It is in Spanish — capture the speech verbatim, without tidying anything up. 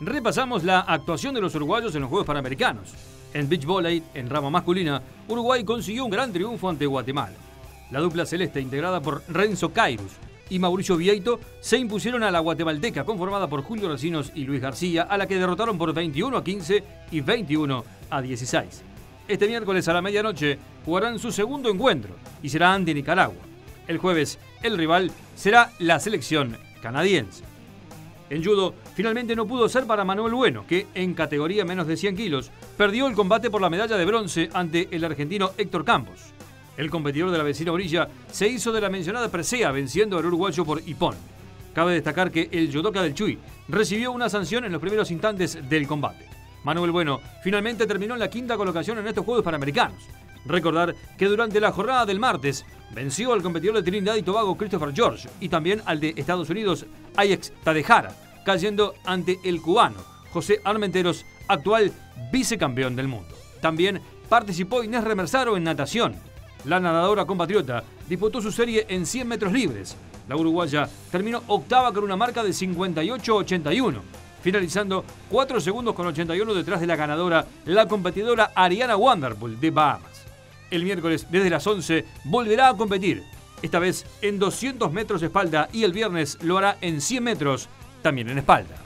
repasamos la actuación de los uruguayos en los Juegos Panamericanos. En beach volley, en rama masculina, Uruguay consiguió un gran triunfo ante Guatemala. La dupla celeste, integrada por Renzo Cairus y Mauricio Vieito, se impusieron a la guatemalteca, conformada por Julio Recinos y Luis García, a la que derrotaron por veintiuno a quince y veintiuno a dieciséis. Este miércoles a la medianoche jugarán su segundo encuentro y será ante Nicaragua. El jueves, el rival será la selección canadiense. En judo, finalmente no pudo ser para Manuel Bueno, que en categoría menos de cien kilos perdió el combate por la medalla de bronce ante el argentino Héctor Campos. El competidor de la vecina orilla se hizo de la mencionada presea, venciendo al uruguayo por hipón. Cabe destacar que el judoka del Chuy recibió una sanción en los primeros instantes del combate. Manuel Bueno finalmente terminó en la quinta colocación en estos Juegos Panamericanos. Recordar que durante la jornada del martes venció al competidor de Trinidad y Tobago Christopher George y también al de Estados Unidos Ayex Tadejara, cayendo ante el cubano José Armenteros, actual vicecampeón del mundo. También participó Inés Remersaro en natación. La nadadora compatriota disputó su serie en cien metros libres. La uruguaya terminó octava con una marca de cincuenta y ocho ochenta y uno, finalizando cuatro segundos con ochenta y uno detrás de la ganadora, la competidora Ariana Vanderpool de Bahamas. El miércoles desde las once volverá a competir, esta vez en doscientos metros espalda, y el viernes lo hará en cien metros, también en espalda.